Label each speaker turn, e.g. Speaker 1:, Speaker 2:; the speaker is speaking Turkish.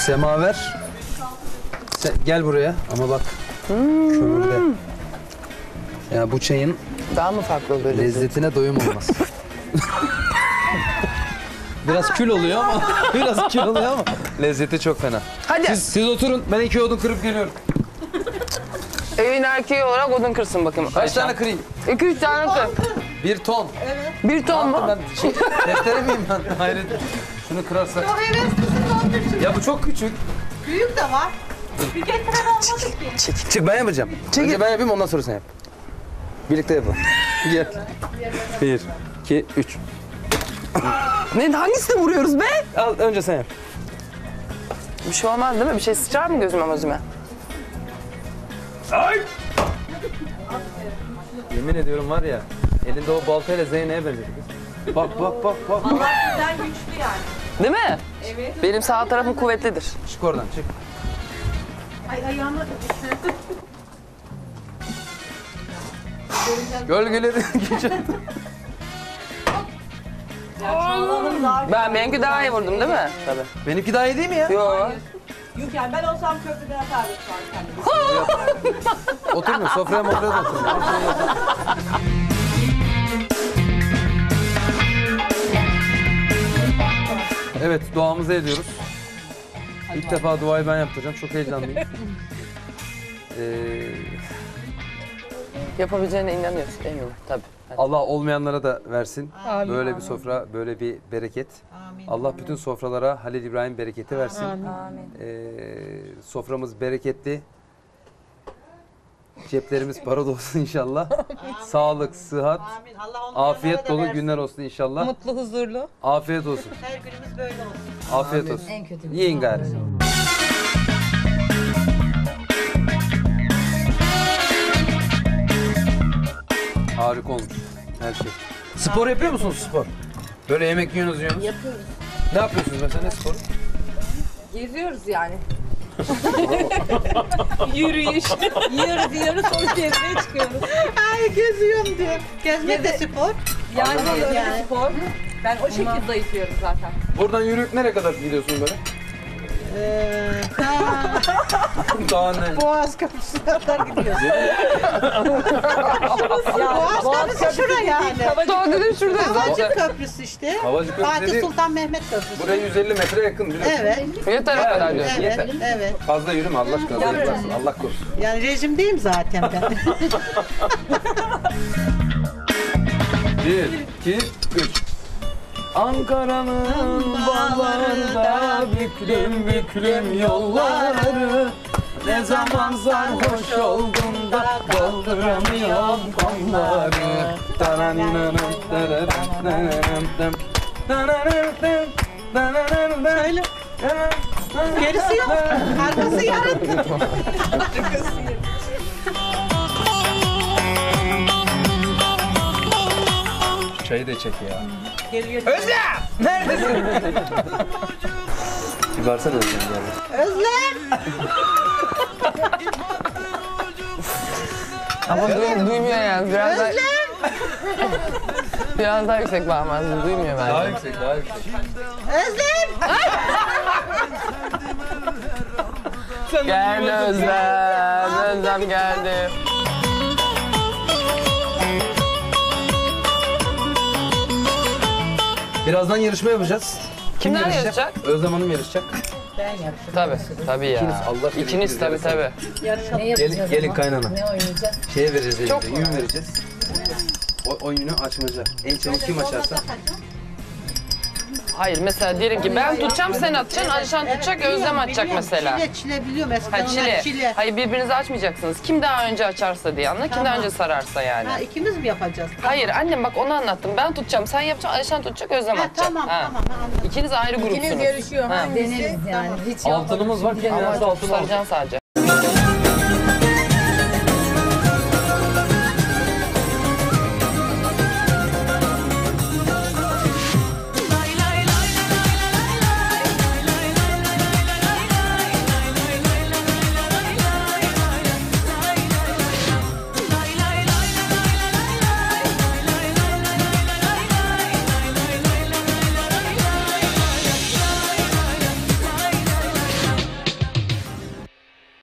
Speaker 1: Semaver. Gel buraya ama bak. Kömürde. Ya bu çayın
Speaker 2: Daha mı farklı oluyor?
Speaker 1: lezzetine doyum olmaz. Biraz kül oluyor ama lezzeti çok fena.
Speaker 2: Hadi.
Speaker 1: Siz oturun, ben 2 odun kırıp geliyorum.
Speaker 2: Evin erkeği olarak odun kırsın bakayım.
Speaker 1: Kaç tane kırayım?
Speaker 2: 2-3 tane kır.
Speaker 1: 1 ton.
Speaker 2: 1 ton mu?
Speaker 1: Ben deftere miyim ben? Hayret. Şunu kırarsak.
Speaker 3: O heveslisin
Speaker 1: Ya bu çok küçük.
Speaker 3: Büyük de var. Bir getiren olmadı ki.
Speaker 1: Çık ben yapacağım. Önce ben yapayım ondan sonra sen yap. Birlikte yapalım. Gel. 1, 2, 3.
Speaker 2: Ne, hangisini vuruyoruz be?
Speaker 1: Al önce sen yap.
Speaker 2: Bir şey olmaz değil mi? Bir şey sıçrar mı gözüme?
Speaker 1: Ay! Yemin ediyorum var ya, elinde o baltayla Zeynep'e benzedi kız. Bak.
Speaker 3: Sizden güçlü yani.
Speaker 2: Değil mi?
Speaker 3: Evet.
Speaker 2: Benim sağ tarafım kuvvetlidir.
Speaker 1: Çık oradan çık.
Speaker 3: Ay ayağıma da düştü.
Speaker 1: Gölgeleri geçer.
Speaker 2: Benimki daha iyi vurdum değil mi? Tabii.
Speaker 1: Benimki daha iyi değil mi ya?
Speaker 2: Yok.
Speaker 3: Yok yani ben olsam köprüden atardım şu an kendimi.
Speaker 1: Oturma, sofraya da oturma. Evet, duamızı ediyoruz. İlk defa duayı ben yaptıracağım. Çok heyecanlıyım.
Speaker 2: Yapabileceğine inanıyoruz eminim tabii. Hadi.
Speaker 1: Allah olmayanlara da versin.
Speaker 3: Amin.
Speaker 1: Böyle bir sofra, böyle bir bereket.
Speaker 3: Amin.
Speaker 1: Allah bütün sofralara Halil İbrahim bereketi versin.
Speaker 3: Amin.
Speaker 1: Soframız bereketli. Ceplerimiz para dolsun inşallah. Sağlık, sıhhat,
Speaker 3: Amin. Allah onlara
Speaker 1: afiyet
Speaker 3: da
Speaker 1: dolu
Speaker 3: versin.
Speaker 1: günler olsun inşallah.
Speaker 4: Mutlu, huzurlu.
Speaker 1: Afiyet olsun.
Speaker 3: Her günümüz böyle olsun.
Speaker 1: Afiyet olsun.
Speaker 4: En kötü.
Speaker 1: Yiyin gari. Harika olmuş her şey. Spor yapıyor musunuz spor? Böyle yemek yiyorsunuz.
Speaker 4: Yapıyoruz.
Speaker 1: Ne yapıyorsunuz mesela, ne spor?
Speaker 4: Geziyoruz yani. Yürüyüş. yiyoruz sonra gezmeye çıkıyoruz.
Speaker 3: Ay geziyorum diyor. Gezmek de spor.
Speaker 4: Yani
Speaker 3: Anladım.
Speaker 4: öyle
Speaker 3: Yani.
Speaker 4: spor. Ben o şekilde zayıflıyorum zaten.
Speaker 1: Buradan yürüyüp nereye kadar gidiyorsun böyle? Daha ne?
Speaker 3: Boğaz Köprüsü'ne kadar gidiyoruz. Boğaz Köprüsü şura yani.
Speaker 2: Daha dedim şurada
Speaker 3: Havacık
Speaker 2: zaten.
Speaker 3: Köprüsü işte.
Speaker 1: Havacık Köprüsü
Speaker 3: Fatih
Speaker 1: dediğin-
Speaker 3: Sultan Mehmet Köprüsü.
Speaker 1: Buraya 150 metre yakın biliyorsun.
Speaker 3: Evet.
Speaker 2: Yeter o kadar diyorsun.
Speaker 3: Evet.
Speaker 1: Yeter.
Speaker 3: Evet.
Speaker 1: Fazla yürüme Allah aşkına. Zayıflarsın. Allah korusun.
Speaker 3: Yani rejimdeyim zaten ben.
Speaker 1: 1, 2, 3. Ankara'nın bağlarda büklüm büklüm yolları. Ne zaman sarhoş oldum da dolduramıyorum kolları.
Speaker 3: Söyle. Gerisi yok. Arkası yarın.
Speaker 1: Çayı da çek ya.
Speaker 3: Geliyor.
Speaker 1: Neredesin? Bir varsana Özlem gel.
Speaker 3: Özlem.
Speaker 2: Ama duymuyor yani. Biraz daha... Biraz daha yüksek bağırmazdı. Duymuyor bence.
Speaker 1: Daha yüksek, daha yüksek.
Speaker 3: Özlem.
Speaker 2: Geldi Özlem. Özlem geldi.
Speaker 1: Birazdan yarışma yapacağız. Kim
Speaker 2: Kimler yarışacak?
Speaker 1: Özlem Hanım yarışacak.
Speaker 3: Ben yaptım.
Speaker 2: Tabii ya.
Speaker 1: İkiniz, Allah bilir,
Speaker 2: İkiniz tabii
Speaker 1: ikiniz
Speaker 2: tabii.
Speaker 1: Gelin kaynana.
Speaker 4: Ne oynayacağız?
Speaker 1: Şeye vereceğiz
Speaker 2: Çok
Speaker 1: elinde, yün vereceğiz. Oyunu açmaca. En çabuk kim açarsa.
Speaker 2: Hayır mesela diyelim ki ben tutacağım sen atacaksın, Alişan tutacak, Özlem atacak mesela.
Speaker 3: Çile biliyorum eskiden
Speaker 2: Ha
Speaker 3: onlar
Speaker 2: çile. Hayır birbirinizi açmayacaksınız. Kim daha önce açarsa diye anla, kim daha
Speaker 3: Tamam.
Speaker 2: önce sararsa yani.
Speaker 3: Ha ikimiz mi yapacağız?
Speaker 2: Hayır annem bak onu anlattım. Ben tutacağım, sen yapacaksın, Alişan tutacak, Özlem
Speaker 3: Ha,
Speaker 2: atacak.
Speaker 3: tamam
Speaker 2: Ha.
Speaker 3: tamam anladım.
Speaker 2: İkiniz ayrı grupsunuz.
Speaker 4: İkiniz yarışıyor.
Speaker 2: Ha.
Speaker 4: Deneriz yani. Hiç
Speaker 1: Altınımız var. Kim
Speaker 2: Ama
Speaker 1: yenerse
Speaker 2: çok
Speaker 1: altın alacak.
Speaker 2: saracaksın sadece.